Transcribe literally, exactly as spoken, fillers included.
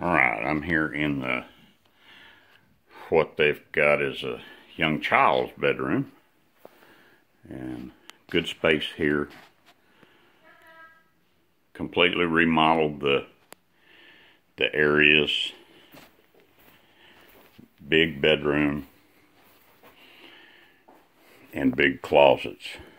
Alright, I'm here in the, what they've got is a young child's bedroom. And good space here. Completely remodeled the, the areas. Big bedroom. And big closets.